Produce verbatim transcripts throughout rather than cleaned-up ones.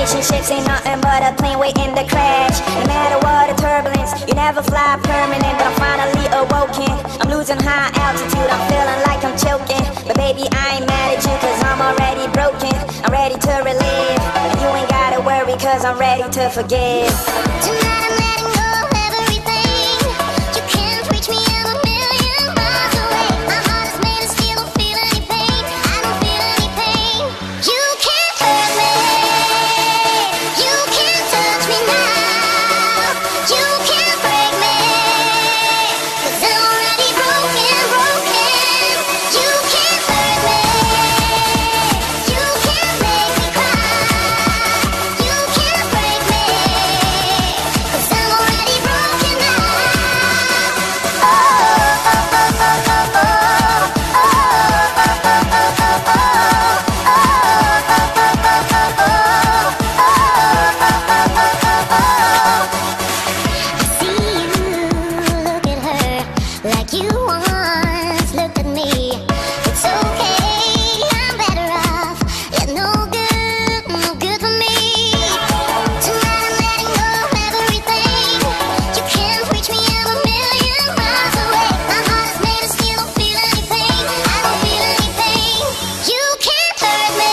Relationships ain't nothing but a plane waiting to crash. No matter what the turbulence, you never fly permanent. But I'm finally awoken, I'm losing high altitude, I'm feeling like I'm choking. But baby, I ain't mad at you, cause I'm already broken. I'm ready to relive, and you ain't gotta worry, cause I'm ready to forgive. Tonight I'm letting go of everything. You can't reach me, I'm a million miles away. My heart is made of steel, don't feel any pain. I don't feel any pain. You can't hurt me. You can't touch me now. You can't break me, cause I'm already broken, broken. You can't hurt me. You can't make me cry. You can't break me, cause I'm already broken now. Oh, oh, oh, oh, oh, oh, oh, oh, I see you look at her like you once looked at me. It's okay, I'm better off. You're no good, no good for me. Tonight I'm letting go of everything. You can't reach me, I'm a million miles away. My heart is made of steel, don't feel any pain. I don't feel any pain. You can't hurt me.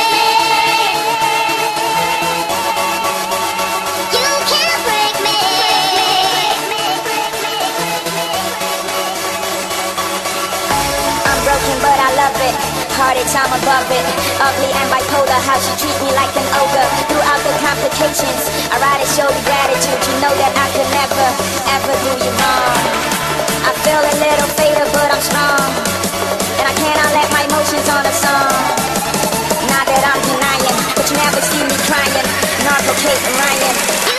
You can't break me. I'm broken, but I love it. Heartaches, I'm above it. Ugly and bipolar, how she treat me like an ogre. Throughout the complications, I write and show you gratitude. You know that I could never, ever do you wrong. I feel a little faded, but I'm strong, and I cannot let my emotions on a song. Not that I'm denying, but you never see me crying, narcocating, rhyme.